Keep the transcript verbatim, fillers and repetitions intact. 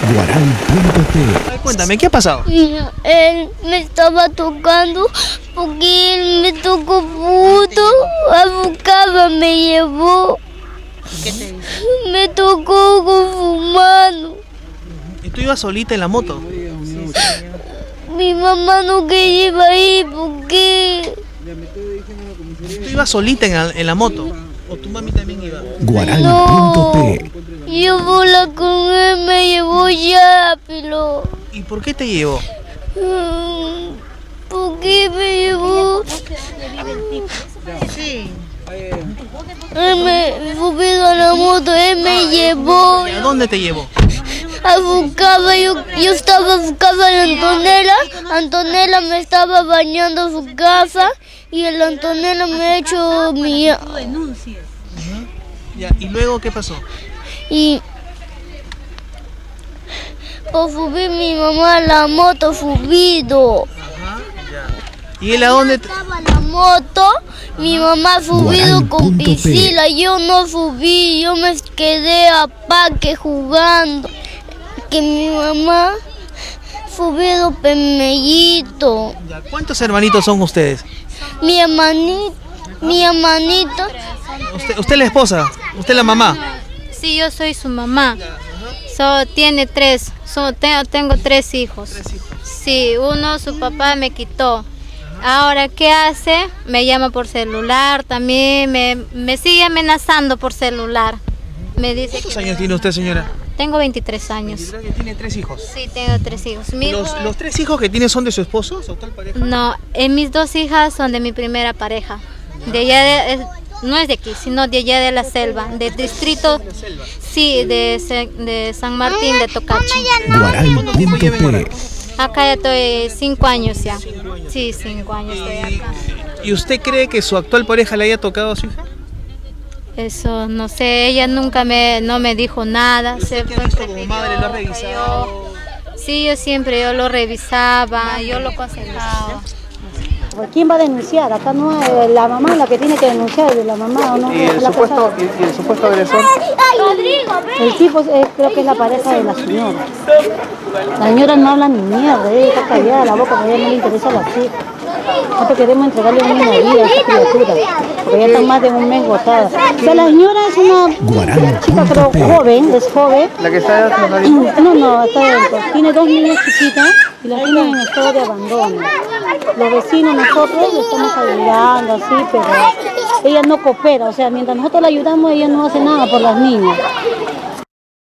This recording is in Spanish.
Guaral punto pe. Cuéntame, ¿qué ha pasado? Él me estaba tocando porque él me tocó puto, a buscar, me llevó. ¿Qué te hizo? Me tocó con su mano. ¿Y tú ibas solita en la moto? Sí, mi mamá no quería ir ahí porque... ¿Tú ibas solita en la, en la moto? ¿O tu mami también iba? Guaral punto pe. No, yo volé con él, me llevó ya, pero... ¿Y por qué te llevó? ¿Por qué me llevó? Sí. Él me subió a la moto, él me llevó. ¿Y a dónde te llevó? A buscar, yo, yo estaba buscando a la Antonella. Antonella me estaba bañando su casa y el Antonella me ha hecho mi... Ya, ¿y luego qué pasó? Y por subir mi mamá a la moto subido. Ajá, ya. ¿Y él a dónde? Te... Estaba la moto, mi mamá subido con Priscila, yo no subí, yo me quedé a parque jugando. Que mi mamá subido pemellito. Ya, ¿cuántos hermanitos son ustedes? Mi hermanito, mi hermanito. ¿Usted, usted es la esposa? ¿Usted es la mamá? Sí, yo soy su mamá. So, tiene tres, so, tengo, tengo tres hijos. Tres hijos. Sí, uno su papá me quitó. Ahora, ¿qué hace? Me llama por celular, también me, me sigue amenazando por celular. Me dice ¿Cuántos que años tiene usted, señora? tengo veintitrés años. Tiene tres hijos. Sí, tengo tres hijos. Mi ¿Los, hijo- ¿Los tres hijos que tiene son de su esposo, su actual pareja? No, eh, mis dos hijas son de mi primera pareja. De allá de, es- no es de aquí, sino de allá de la selva, del distrito, sí, de, Se- de San Martín de Tocachi. Guaral punto pe. Acá ya estoy cinco años ya. Sí, cinco años estoy acá. ¿Y usted cree que su actual pareja le haya tocado a su hija? Eso, no sé, ella nunca me, no me dijo nada. ¿Usted qué ha visto como madre? ¿Lo ha revisado? Sí, yo siempre yo lo revisaba, yo lo aconsejaba. ¿Quién va a denunciar? Acá no es la mamá la que tiene que denunciar, la mamá o no. ¿Y el, la supuesto, y, y el supuesto agresor? El tipo es, creo que es la pareja de la señora. La señora no habla ni mierda, ella está callada la boca, porque a ella no le interesa a la chica. Nosotros queremos entregarle una vida a esta criatura, porque ya están más de un mes botadas. O sea, la señora es una chica, creo, joven, es joven. ¿La que está No, no, está dentro. Tiene dos niñas chiquitas y las tienen en estado de abandono. Los vecinos, nosotros, le estamos ayudando así, pero ella no coopera. O sea, mientras nosotros la ayudamos, ella no hace nada por las niñas.